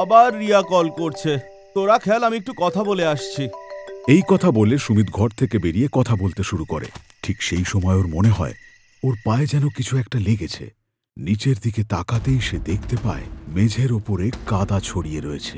আবার রিয়া কল করছে। তোরা খেল, আমি একটু কথা বলে আসছি। এই কথা বলে সুমিত ঘর থেকে বেরিয়ে কথা বলতে শুরু করে। ঠিক সেই সময় ওর মনে হয় ওর পায়ে যেন কিছু একটা লেগেছে। নিচের দিকে তাকাতেই সে দেখতে পায় মেঝের ওপরে কাদা ছড়িয়ে রয়েছে।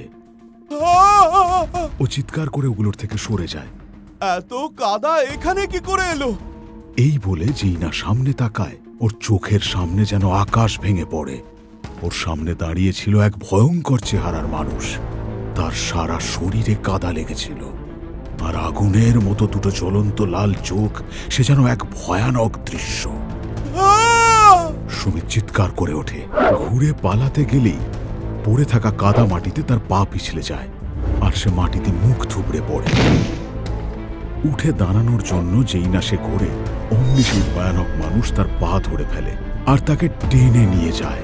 ও চিৎকার করে ওগুলোর থেকে সরে যায়। এত কাদা এখানে কি করে এলো? এই বলে যেই না সামনে তাকায়, ওর চোখের সামনে যেন আকাশ ভেঙে পড়ে। ওর সামনে দাঁড়িয়ে ছিল এক ভয়ঙ্কর চেহারার মানুষ। তার সারা শরীরে কাদা লেগেছিল, আর আগুনের মতো দুটো জ্বলন্ত লাল চোখ। সে যেন এক ভয়ানক দৃশ্য। সুমিত চিৎকার করে ওঠে। ঘুরে পালাতে গেলেই পড়ে থাকা কাদা মাটিতে তার পা পিছলে যায়, আর সে মাটিতে মুখ থুবড়ে পড়ে। উঠে দাঁড়ানোর জন্য যেই না সে ঘোরে, অমনি সেই ভয়ানক মানুষ তার পা ধরে ফেলে আর তাকে টেনে নিয়ে যায়।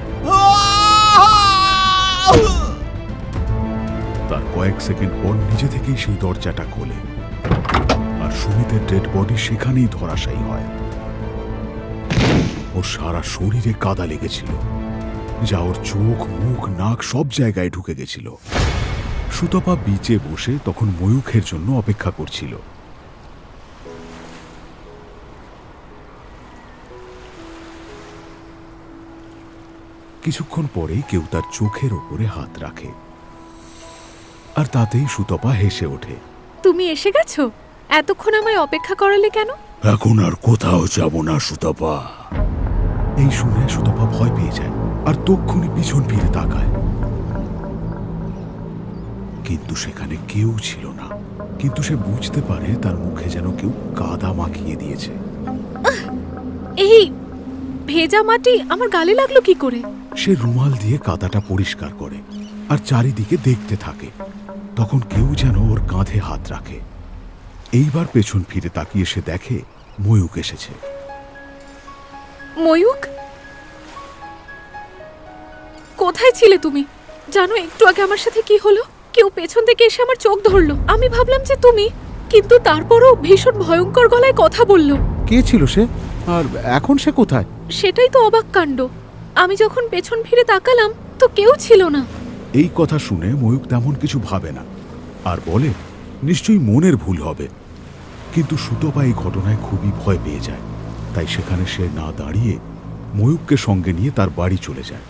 তার কয়েক সেকেন্ড পর নিজে থেকেই সেই দরজাটা খোলে, আর সুমিতের ডেড বডি সেখানেই ধরাশায়ী হয়। ওর সারা শরীরে কাদা লেগেছিল, যা ওর চোখ, মুখ, নাক সব জায়গায় ঢুকে গেছিল। সুতপা বিচে বসে তখন ময়ূখের জন্য অপেক্ষা করছিল। কিছুক্ষণ পরেই কেউ তার চোখের ওপরে হাত রাখে, আর তাতেই সুতপা হেসে ওঠে। তুমি এসে গেছো? এতক্ষণ আমায় অপেক্ষা করালে কেন? এখন আর কোথাও যাব না সুতপা। এই শুনে সুতপা ভয় পেয়ে যায় আর তক্ষুনি পিছন ফিরে তাকায়, কিন্তু সেখানে কেউ ছিল না। কিন্তু সে বুঝতে পারে তার মুখে যেন কেউ কাদা মাখিয়ে দিয়েছে। এই ভেজা মাটি আমার গালে লাগলো কি করে? সে রুমাল দিয়ে কাদাটা পরিষ্কার করে আর চারিদিকে দেখতে থাকে। তখন কেউ যেন ওর কাঁধে হাত রাখে। এইবার পেছন ফিরে তাকিয়ে সে দেখে ময়ূক এসেছে। ময়ূক, কোথায় ছিলে তুমি? জানো একটু আগে আমার সাথে কি হলো? কেউ পেছন থেকে এসে আমার চোখ ধরলো। আমি ভাবলাম যে তুমি, কিন্তু তারপরও ভীষণ ভয়ঙ্কর গলায় কথা বললো। কে ছিল সে, আর এখন সে কোথায়? সেটাই তো অবাক কাণ্ড। আমি যখন পেছন ফিরে তাকালাম তো কেউ ছিল না। এই কথা শুনে ময়ূক তেমন কিছু ভাবে না আর বলে নিশ্চয়ই মনের ভুল হবে। কিন্তু সুতপা এই ঘটনায় খুবই ভয় পেয়ে যায়, তাই সেখানে সে না দাঁড়িয়ে ময়ূককে সঙ্গে নিয়ে তার বাড়ি চলে যায়।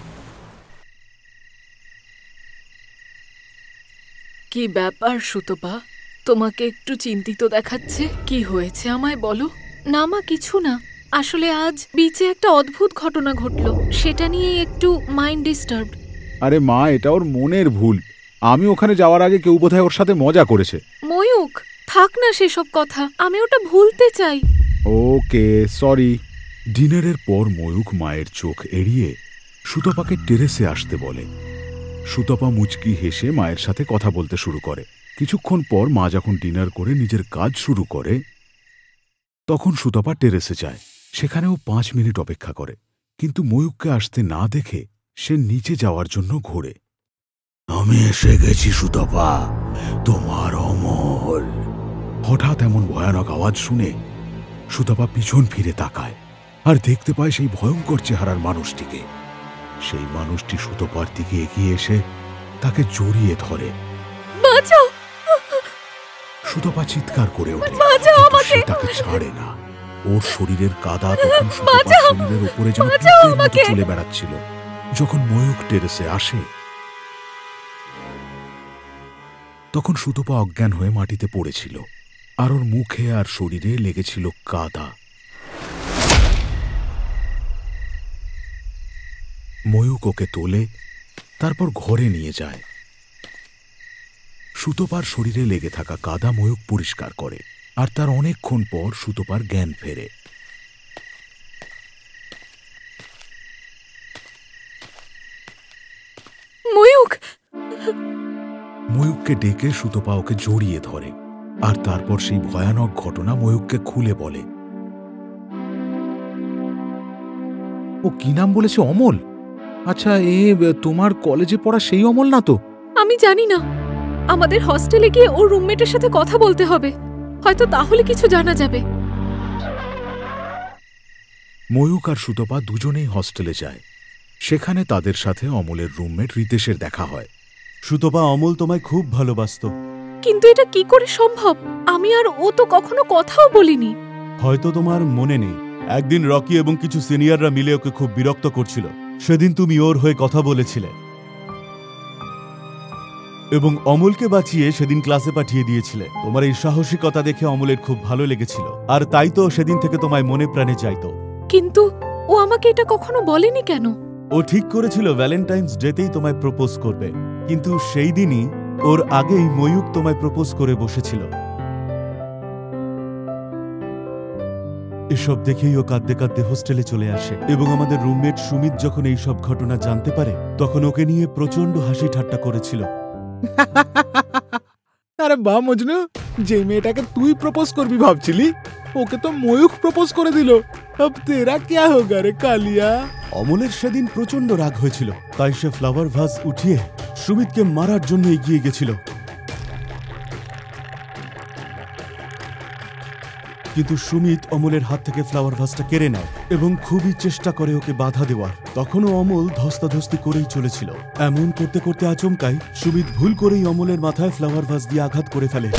কি ব্যাপার সুতপা, তোমাকে একটু চিন্তিত দেখাচ্ছে। কি হয়েছে আমায় বলো। না মা, কিছু না। আসলে আজ বিচে একটা অদ্ভুত ঘটনা ঘটলো, সেটা নিয়ে একটু মাইন্ড ডিস্টার্বড। আরে মা, এটা ওর মনের ভুল। আমি ওখানে যাওয়ার আগে কেউ বোধহয় ওর সাথে মজা করেছে। ময়ূক, থাক না সেসব কথা, আমি ওটা ভুলতে চাই। Okay, sorry. ডিনারের পর ময়ূক মায়ের চোখ এড়িয়ে সুতপাকে টেরেসে আসতে বলে। সুতপা মুচকি হেসে মায়ের সাথে কথা বলতে শুরু করে। কিছুক্ষণ পর মা যখন ডিনার করে নিজের কাজ শুরু করে, তখন সুতপা টেরেসে যায়। সেখানেও 5 মিনিট অপেক্ষা করে, কিন্তু ময়ূককে আসতে না দেখে সে নিচে যাওয়ার জন্য ঘোরে। আমি এসে গেছি সুতপা, তোমার অমল। হঠাৎ এমন ভয়ানক আওয়াজ শুনে সুতপা পিছন ফিরে তাকায় আর দেখতে পায় সেই ভয়ঙ্কর চেহারার মানুষটিকে। সেই মানুষটি সুতপার দিকে এগিয়ে এসে তাকে জড়িয়ে ধরে। বাঁচাও! সুতপা চিৎকার করে ওঠে, বাঁচাও আমাকে! সে তাকে ছাড়ে না। ওর শরীরের কাদা তখন সুতপার শরীরের উপরে যেন চলে বেড়াচ্ছিল। যখন ময়ূক টেরেসে আসে, তখন সুতপা অজ্ঞান হয়ে মাটিতে পড়েছিল, আর ওর মুখে আর শরীরে লেগেছিল কাদা। ময়ূক ওকে তোলে, তারপর ঘরে নিয়ে যায়। সুতপার শরীরে লেগে থাকা কাদা ময়ূক পরিষ্কার করে, আর তার অনেকক্ষণ পর সুতপার জ্ঞান ফেরে। ময়ূক! ময়ূককে ডেকে সুতপা ওকে জড়িয়ে ধরে, আর তারপর সেই ভয়ানক ঘটনা ময়ূককে খুলে বলে। ও কি নাম বলেছে? অমল? আচ্ছা, তোমার কলেজে পড়া সেই অমল না তো? আমি জানি না, আমাদের হস্টেলে গিয়ে ওর রুমমেটের সাথে কথা বলতে হবে, হয়তো তাহলে কিছু জানা যাবে। ময়ূক আর সুতপা দুজনেই হস্টেলে যায়। সেখানে তাদের সাথে অমলের রুমমেট রিতেশের দেখা হয়। সুতপা, অমল তোমায় খুব ভালোবাসতো। কিন্তু এটা কি করে সম্ভব? আমি আর ও তো কখনো কথাও বলিনি। হয়তো তোমার মনে নেই, একদিন রকি এবং কিছু সিনিয়ররা মিলে ওকে খুব বিরক্ত করছিল। সেদিন তুমি ওর হয়ে কথা বলেছিলে এবং অমলকে বাঁচিয়ে সেদিন ক্লাসে পাঠিয়ে দিয়েছিলে। তোমার এই সাহসিকতা দেখে অমলের খুব ভালো লেগেছিল, আর তাই তো সেদিন থেকে তোমায় মনে প্রাণে চাইতো। কিন্তু ও আমাকে এটা কখনো বলেনি কেন? ও ঠিক করেছিল ভ্যালেন্টাইন্স ডেতেই তোমায় প্রপোজ করবে, কিন্তু সেই দিনই ওর আগেই ময়ূক তোমায় প্রপোজ করে বসেছিল। এসব দেখেই ও কাঁদতে কাঁদতে হোস্টেলে চলে আসে এবং আমাদের রুমমেট সুমিত যখন এই সব ঘটনা জানতে পারে তখন ওকে নিয়ে প্রচন্ড হাসি ঠাট্টা করেছিল। আরে বা মজনু, যে মেয়েটাকে তুই প্রপোজ করবি ভাবছিলি, ওকে তো ময়ূখ প্রপোজ করে দিল। अब तेरा क्या होगा रे कालिया? অমলের সেদিন প্রচন্ড রাগ হয়েছিল, তাই সে ফ্লাওয়ার ভাস উঠিয়ে সুমিতকে মারার জন্য এগিয়ে গেছিল। কিন্তু সুমিত অমলের হাত থেকে ফ্লাওয়ার ভাসটা কেড়ে নেয় এবং খুবই চেষ্টা করে ওকে বাধা দেওয়ার। তখনও অমল ধস্তাধস্তি করেই চলেছিল। এমন করতে করতে আচমকাই সুমিত ভুল করেই অমলের মাথায় ফ্লাওয়ার ভাস দিয়ে আঘাত করে ফেলে।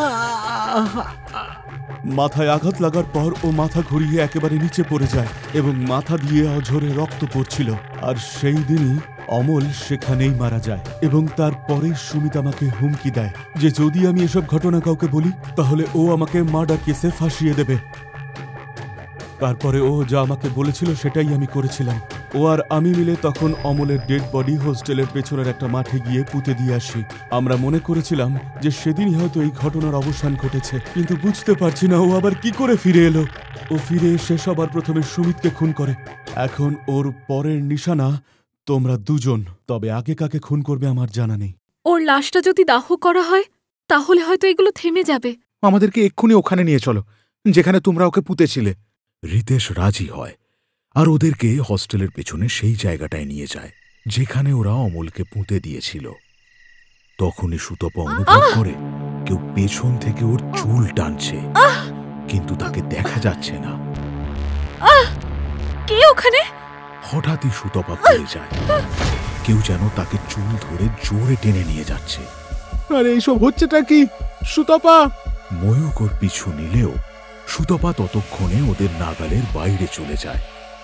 মাথায় আঘাত লাগার পর ও মাথা ঘুরিয়ে একেবারে নিচে পড়ে যায় এবং মাথা দিয়ে অঝরে রক্ত পড়ছিল। আর সেই দিনই অমল সেখানেই মারা যায় এবং তারপরেই সুমিত আমাকে হুমকি দেয় যে যদি আমি এসব ঘটনা কাউকে বলি তাহলে ও আমাকে মার্ডার কেসে ফাঁসিয়ে দেবে। তারপরে ও যা আমাকে বলেছিল সেটাই আমি করেছিলাম। ও আর আমি মিলে তখন অমলের ডেড বডি হোস্টেলের পেছনের একটা মাঠে গিয়ে পুঁতে দিয়ে আসি। আমরা মনে করেছিলাম যে সেদিনই হয়তো এই ঘটনার অবসান ঘটেছে, কিন্তু বুঝতে পারছি না ও আবার কি করে ফিরে এলো। ও ফিরে এসে সবার প্রথমে সুমিতকে খুন করে। এখন ওর পরের নিশানা তোমরা দুজন। তবে আগে কাকে খুন করবে আমার জানা নেই। ওর লাশটা যদি দাহ করা হয় তাহলে হয়তো এগুলো থেমে যাবে। আমাদেরকে এক্ষুনি ওখানে নিয়ে চলো, যেখানে তোমরা ওকে পুঁতেছিলে। রিতেশ রাজি হয় আর ওদেরকে হস্টেলের পেছনে সেই জায়গাটায় নিয়ে যায় যেখানে ওরা অমলকে পুঁতে দিয়েছিল। তখনই সুতপা অনুভব করে কেউ পেছন থেকে ওর চুল টানছে, কিন্তু তাকে দেখা যাচ্ছে না। কে ওখানে? হঠাৎই সুতপা পড়ে যায়। কেউ যেন তাকে চুল ধরে জোরে টেনে নিয়ে যাচ্ছে। আরে এইসব হচ্ছেটা কি? সুতপা! ময়ূক ওর পিছু নিলেও সুতপা ততক্ষণে ওদের নাগালের বাইরে চলে যায়।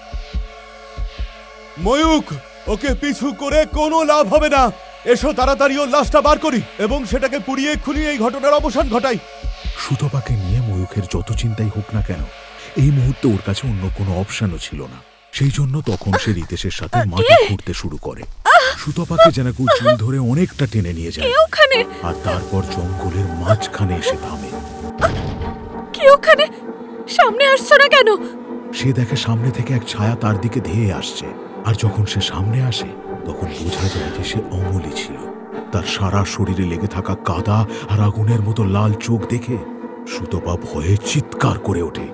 ময়ূক, ওকে পিছু করে কোনো লাভ হবে না। এসো তাড়াতাড়ি ওর লাশটা বার করি এবং সেটাকে পুড়িয়ে খুনিয়ে এই ঘটনার অবসান ঘটাই। সুতপাকে নিয়ে ময়ূখের যত চিন্তাই হোক না কেন, এই মুহূর্তে ওর কাছে অন্য কোনো অপশনও ছিল না। সেই জন্য তখন সে রিতেশের সাথে মাটি খুঁড়তে শুরু করে। সুতপাকে যেন কেউ চুল ধরে অনেকটা টেনে নিয়ে যায় আর তারপর জঙ্গলের মাঝখানে এসে থামে। কে ওখানে? সামনে আসছো না কেন? সে দেখে সামনে থেকে এক ছায়া তার দিকে ধেয়ে আসছে, আর যখন সে সামনে আসে তখন বোঝা যায় যে সে অমলই ছিল। তার সারা শরীরে লেগে থাকা কাদা আর আগুনের মতো লাল চোখ দেখে সুতপা ভয়ে চিৎকার করে ওঠে।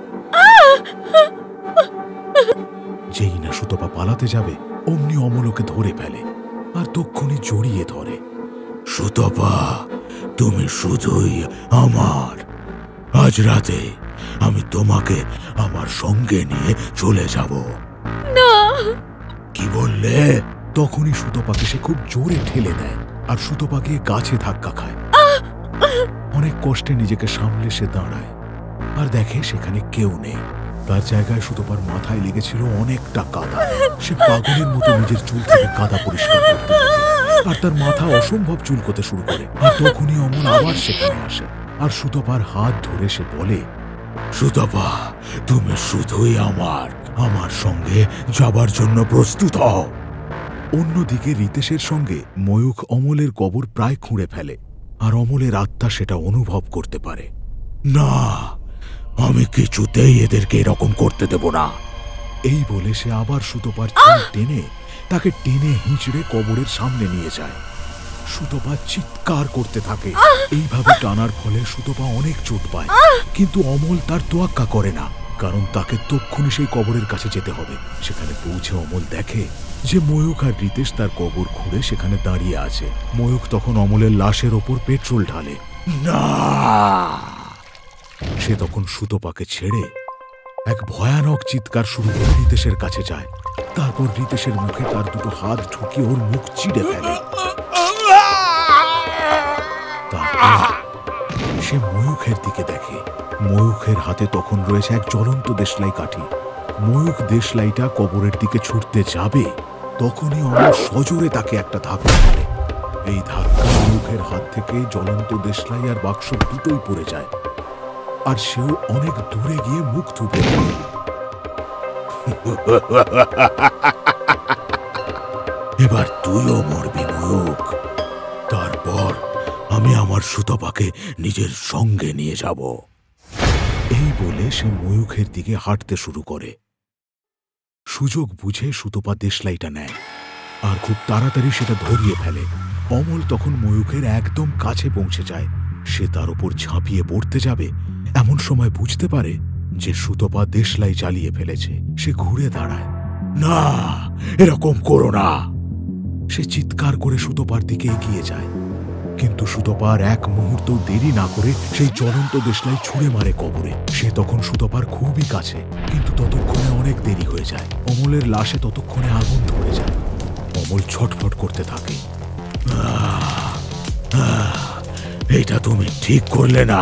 যেই না সুতপা পালাতে যাবে অমনি অমল ওকে ধরে ফেলে আর তক্ষুনি জড়িয়ে ধরে। সুতপা, তুমি শুধুই আমার। আজ রাতে আমি তোমাকে আমার সঙ্গে নিয়ে চলে যাব। না! কি বললে? তখনই সুতপাকে সে খুব জোরে ঠেলে দেয় আর সুতপা গিয়ে গাছে ধাক্কা খায়। অনেক কষ্টে নিজেকে সামলে সে দাঁড়ায় আর দেখে সেখানে কেউ নেই। তার জায়গায় সুতপার মাথায় লেগেছিল অনেকটা কাদা। সে পাগলের মতো নিজের চুল থেকে কাদা পরিষ্কার করতে থাকে আর তার মাথা অসম্ভব চুলকোতে শুরু করে। আর তখনই অমল আবার সেখানে আসে আর সুতপার হাত ধরে সে বলে, সুতপা, তুমি শুধুই আমার। আমার সঙ্গে যাবার জন্য প্রস্তুত হও। অন্যদিকে রিতেশের সঙ্গে ময়ূখ অমলের কবর প্রায় খুঁড়ে ফেলে আর অমলের আত্মা সেটা অনুভব করতে পারে। না, আমি কিছুতেই এদেরকে এরকম করতে দেব না। এই বলে সে আবার সুতপার চুল টেনে তাকে টেনে হিঁচড়ে কবরের সামনে নিয়ে যায়। সুতপা চিৎকার করতে থাকে। এইভাবে টানার ফলে সুতপা অনেক চোট পায়, কিন্তু অমল তার তোয়াক্কা করে না, কারণ তাকে তক্ষুনি সেই কবরের কাছে যেতে হবে। সেখানে পৌঁছে অমল দেখে যে ময়ূখ আর রিতেশ তার কবর খুঁড়ে সেখানে দাঁড়িয়ে আছে। ময়ূখ তখন অমলের লাশের ওপর পেট্রোল ঢালে। না! সে তখন সুতপাকে ছেড়ে এক ভয়ানক চিৎকার শুরু করে রিতেশের কাছে যায়। তারপর রিতেশের মুখে তার দুটো হাত ঢুকিয়ে ওর মুখ চিড়ে ফেলে। সে ময়ূখের দিকে দেখে। ময়ূখের হাতে তখন রয়েছে এক জ্বলন্ত দেশলাই কাঠি। ময়ূখ দেশলাইটা কবরের দিকে ছুটতে যাবে, তখনই অমল সজোরে তাকে একটা ধাক্কা মারে। এই ধাক্কা ময়ূখের হাত থেকে জ্বলন্ত দেশলাই আর বাক্স দুটোই পড়ে যায়, আর সেও অনেক দূরে গিয়ে মুখ থুবড়ে পড়ে। এবার তুইও মরবি ময়ূখ, তারপর আমি আমার সুতপাকে নিজের সঙ্গে নিয়ে যাব। এই বলে সে ময়ূখের দিকে হাঁটতে শুরু করে। সুযোগ বুঝে সুতপা দেশলাইটা নেয় আর খুব তাড়াতাড়ি সেটা ধরিয়ে ফেলে। অমল তখন ময়ূখের একদম কাছে পৌঁছে যায়। সে তার উপর ঝাঁপিয়ে পড়তে যাবে, এমন সময় বুঝতে পারে যে সুতপা দেশলাই চালিয়ে ফেলেছে। সে ঘুরে দাঁড়ায়। না, এরকম করো না! সে চিৎকার করে সুতপার দিকে এগিয়ে যায়, কিন্তু সুতপার এক মুহূর্ত দেরি না করে সেই জ্বলন্ত দেশলাই ছুঁড়ে মারে কবরে। সে তখন সুতপার খুবই কাছে, কিন্তু ততক্ষণে অনেক দেরি হয়ে যায়। অমলের লাশে ততক্ষণে আগুন ধরে যায়। অমল ছটফট করতে থাকে। এটা তুমি ঠিক করলে না।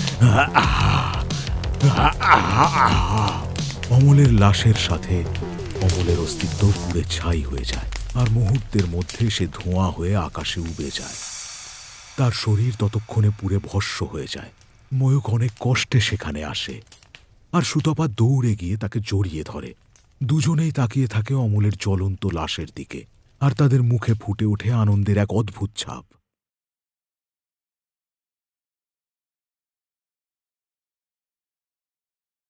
অমলের লাশের সাথে অমলের অস্তিত্ব পুড়ে ছাই হয়ে যায়, আর মুহূর্তের মধ্যে সে ধোঁয়া হয়ে আকাশে উবে যায়। তার শরীর ততক্ষণে পুড়ে ভস্ম হয়ে যায়। ময়ূখ অনেক কষ্টে সেখানে আসে, আর সুতপা দৌড়ে গিয়ে তাকে জড়িয়ে ধরে। দুজনেই তাকিয়ে থাকে অমলের জ্বলন্ত লাশের দিকে, আর তাদের মুখে ফুটে ওঠে আনন্দের এক অদ্ভুত ছাপ।